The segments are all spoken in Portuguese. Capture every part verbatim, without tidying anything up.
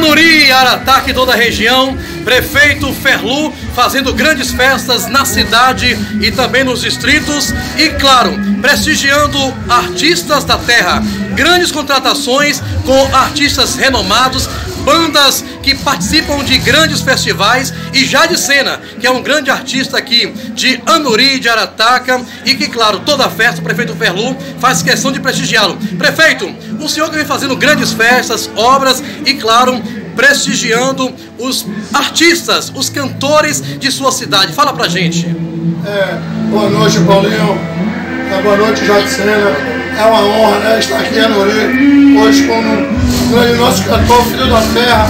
Anuri, Arataca e toda a região, prefeito Ferlu fazendo grandes festas na cidade e também nos distritos e, claro, prestigiando artistas da terra. Grandes contratações com artistas renomados, bandas que participam de grandes festivais e Jade Sena, que é um grande artista aqui de Anuri, de Arataca e que, claro, toda a festa o prefeito Ferlu faz questão de prestigiá-lo. Prefeito, o senhor que vem fazendo grandes festas, obras e, claro, prestigiando os artistas, os cantores de sua cidade. Fala pra gente. É, boa noite, Paulinho. É, boa noite, Jade Sena. É uma honra, né, estar aqui em Anuri, hoje como um grande nosso cantor, filho da terra.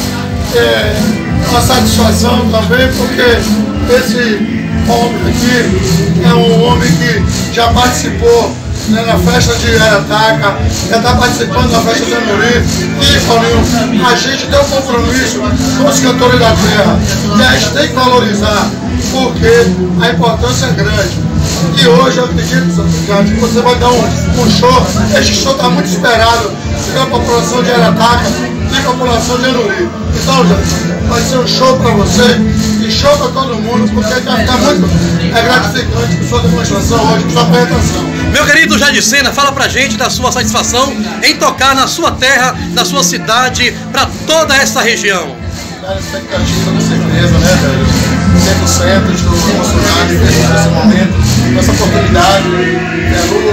É uma satisfação também, porque esse homem aqui é um homem que já participou, né, na festa de Arataca, já está participando da festa de Anuri. E, Paulinho, a gente tem um compromisso com os cantores da terra, e a gente tem que valorizar, porque a importância é grande. E hoje eu acredito, que você vai dar um, um show. Este show está muito esperado pela população de Arataca e a população de Anuri. Então, gente, vai ser um show para você e show para todo mundo, porque vai ficar muito é gratificante com sua demonstração hoje, com sua apresentação. Meu querido Jade Sena, fala pra gente da sua satisfação em tocar na sua terra, na sua cidade, para toda essa região. Cara, expectativa, com certeza, né, velho? cem por cento estou emocionado nesse momento, com essa oportunidade. É, Lula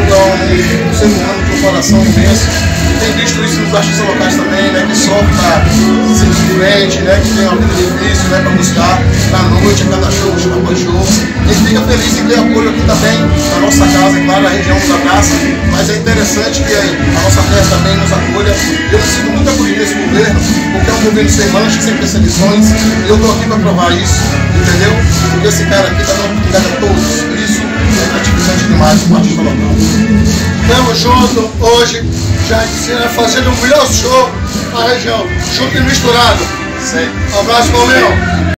é um ser humano de um coração imenso. Tem visto isso nos artistas locais também, né, que sofrem para se frente, né, que tem uma vida difícil, né, para buscar na noite, a cada show, show após show. A gente fica feliz em ter apoio aqui também na nossa casa, é claro, a região nos abraça, mas é interessante que a nossa terra também nos acolha. Eu me sinto muito acolhido nesse governo, porque é um governo sem manchas, sem perseguições, e eu estou aqui para provar isso, entendeu? E esse cara aqui está dando oportunidade a todos, isso é gratificante demais do artista local. Estamos juntos hoje, Jade Sena fazendo o melhor show na região, junto e misturado. Um abraço, Paulinho.